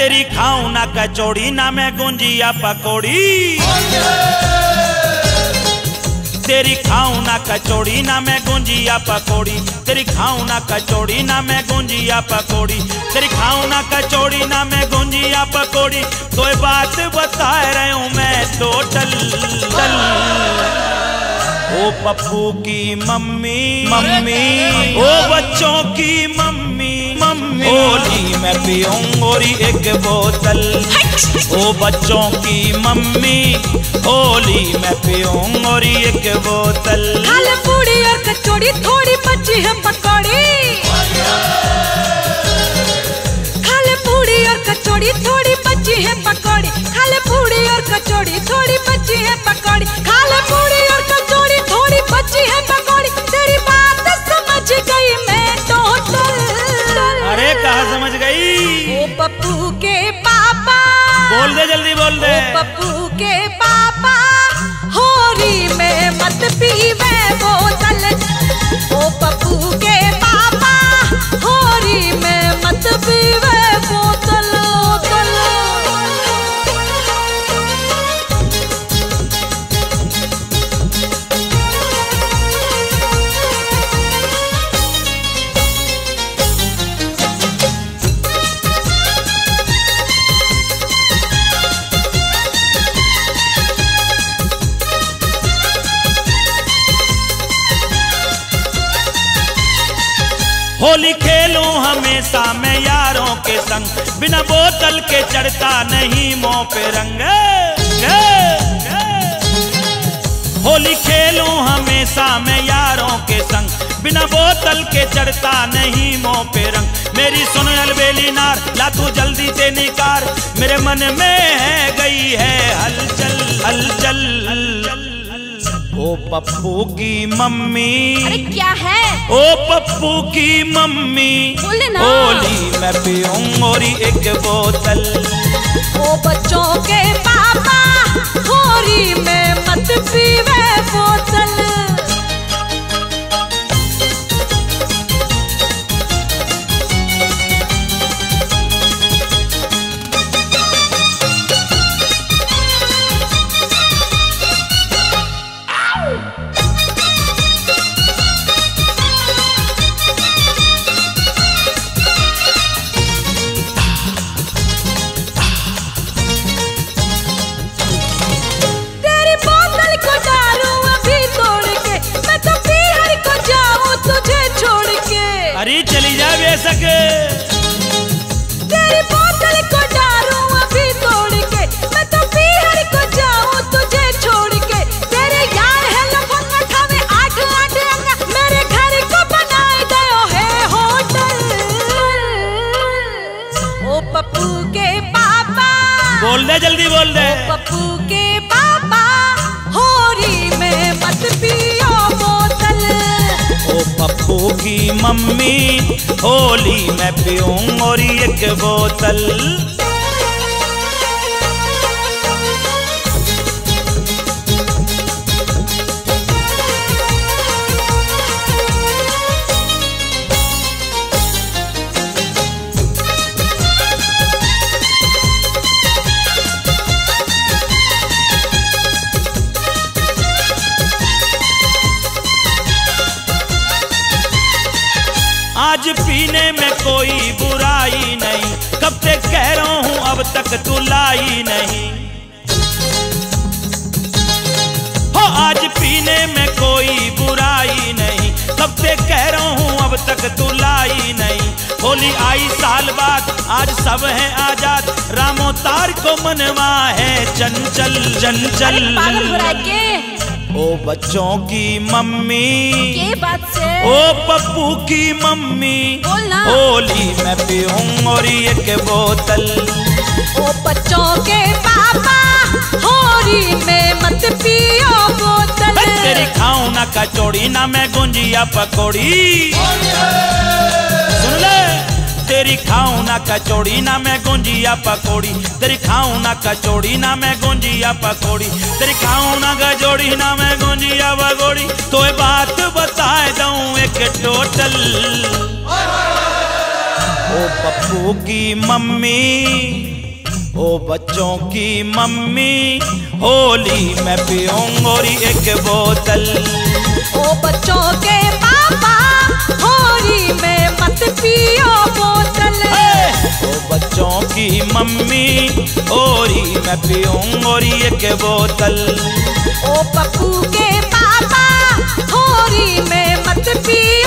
तेरी खाऊं ना कचौड़ी ना मैं गुंजिया पकौड़ी। तेरी खाऊं ना कचौड़ी ना मैं गुंजिया पकौड़ी। तेरी खाऊं ना कचौड़ी ना मैं गुंजिया पकौड़ी। तेरी खाऊं ना कचौड़ी ना मैं गुंजिया पकौड़ी। तो ये बात बता रही हूँ मैं टोटल। ओ पप्पू की मम्मी मम्मी, ओ बच्चों की मम्मी मम्मी, होली में पीऊंगी एक बोतल। ओ बच्चों की मम्मी, होली में पीऊंगी एक बोतल। खा ले पूड़ी और कचौड़ी, थोड़ी बची है पकौड़ी। खा ले पूड़ी और कचौड़ी, थोड़ी बची है पकौड़ी। खा ले पूड़ी और कचौड़ी, थोड़ी बची है पकौड़ी। खा ले पूड़ी और कचौड़ी, थोड़ी बची है पकौड़ी। तेरी बात समझ गई मैं टोटल। अरे कहाँ समझ गई? ओ पप्पू के पापा, बोल दे जल्दी बोल दे। ओ पप्पू के पापा, होली में मत पीवे बोतल। ओ पप्पू के पापा, होली में मत पीवे बोतल। होली खेलूं हमेशा मैं यारों के संग, बिना बोतल के चढ़ता नहीं मुंह पे रंग। होली खेलूं हमेशा मैं यारों के संग, बिना बोतल के चढ़ता नहीं मुंह पे रंग। मेरी सुन अलबेली नार, ला तू जल्दी से निकार, मेरे मन में है गई है हलचल हलचल। ओ पप्पू की मम्मी, अरे क्या है? ओ पप्पू की मम्मी, बोले ना। होली में पीऊंगी एक बोतल। ओ बच्चों के पापा, होली में मत पीवे बोतल। अरे चली जा बेशक, तेरी बोतल को डालूं अभी तोड़ के, मैं तो पीहर को जाऊं तुझे छोड़ के। तेरे यार है लफंगा, खावे आठ आठ अंगा, मेरे घर को बनाए दो है होटल। ओ पप्पू के पापा, बोल दे जल्दी बोल दे। ओ पप्पू के पापा, होली में मत पियो बोतल। ओ पप्पू की मम्मी, होली में पीऊंगी एक बोतल। आज पीने में कोई बुराई नहीं, कब से कह रहा हूँ अब तक तू लाई नहीं। हो आज पीने में कोई बुराई नहीं, कब से कह रहा हूँ अब तक तू लाई नहीं। होली आई साल बाद, आज सब है आजाद, रामो तार को मनवा है चंचल चंचल। पागल हो रहा है के? ओ बच्चों की मम्मी, के बात से? ओ पप्पू की मम्मी, बोलना। होली में पीऊंगी एक बोतल। ओ बच्चों के पापा, होली में मत पियो बोतल। तेरी खाऊं ना कचौड़ी ना मैं गुंजिया पकौड़ी। सुन ले, तेरी खाऊं ना कचौड़ी ना मैं गुंजिया पकौड़ी। तेरी खाऊं ना कचौड़ी ना मैं गुंजिया पकौड़ी। तेरी खाऊं ना कचौड़ी ना मैं गुंजिया पकौड़ी। तो ये बात बता दूं एक टोटल। ओ पप्पू की मम्मी, ओ बच्चों की मम्मी, होली में पीऊंगी एक बोतल। ओ बच्चों के पापा, होली में मत पियो बोतल। ओ बच्चों की मम्मी, होली में पीऊंगी एक बोतल। ओ पप्पू के पापा, होली में मत पियो